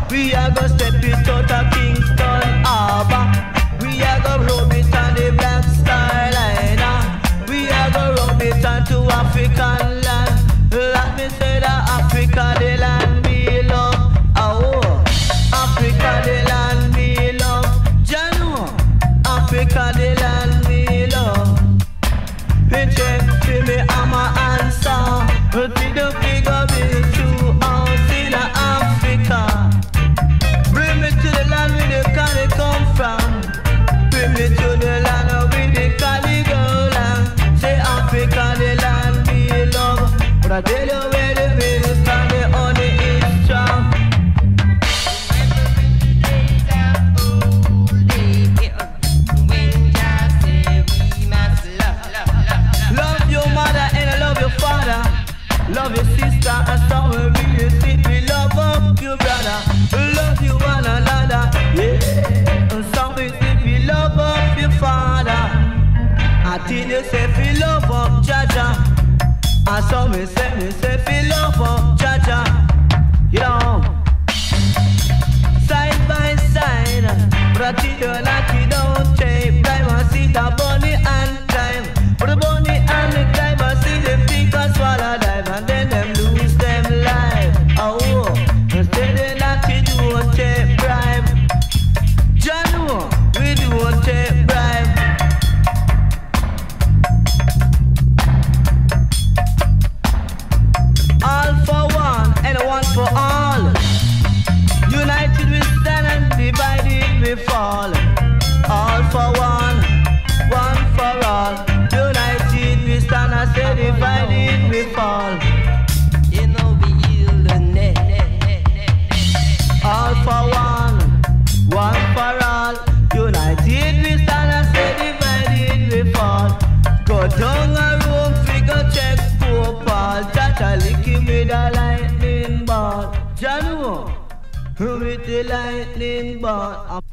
We are gonna step it out of Kingston Harbor. We are gonna rub it on the Black Star Liner. We are gonna rub it onto African land. Let me say that Africa, the land we love. Oh, Africa, the land we love. Janu, Africa, the land we love. Me check for me, I'm a answer. To the figure bill to house in Africa. Bring me to the land where the Cali come from. Bring me to the land where the Cali go land. Say Africa, the land we love. But I tell you where the milk and the honey is strong. Love your mother and I love your father. Love your sister and somewhere really sweet. We love up your brother. Love you one another. Yeah. And somewhere sweet. We love up your father. I tell you say we love up Jaja. And somewhere say me say we love up Jaja. You know, side by side. But I tell you like you don't take. Climb and see the bunny and climb. But the bunny and the climb and see the pig and swallow dive. And then them lose them life. Oh, instead they not to do a take bribe. Janu, we do a take bribe. All for one and one for all. United we stand and divided we fall. All for one for all. United we stand and say divided we fall. You know we yield the net. All for one for all. United we stand and say divided we fall. Go down a room, figure check poor Paul. Tata lick him with a lightning ball. Janu, with the lightning ball.